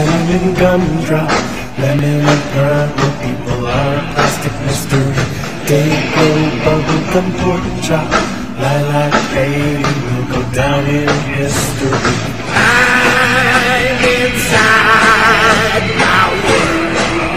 cinnamon gumdrop, lemon and purple people are a plastic mystery. Day-glow bubblegum pork chop, lilac baby will go down in history. I'm inside my world.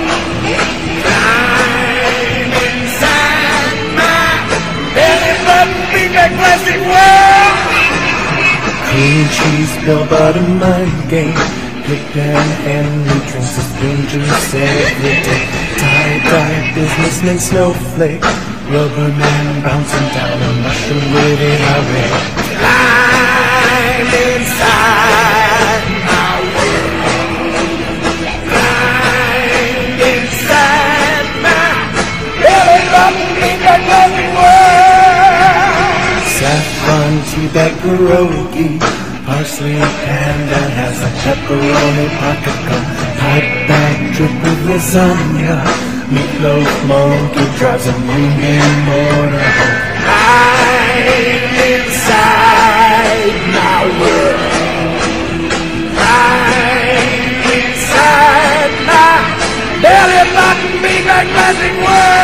I'm inside my belly button big bag plastic world. Cream cheese, bell bottom mind game. Hip and Henry drinks his green juice every day. Tie-dye businessman snowflake, rubber man bouncing down a mushroom with a highway. I'm inside my world. I'm inside my belly button big bag plastic world. Saffron tea bag pierogi, parsley panda has a pepperoni pocket gun. Pipe bag drip with lasagna, meatloaf monkey drives a moving motorhome. I'm inside my world. I'm inside my belly button big bag plastic world.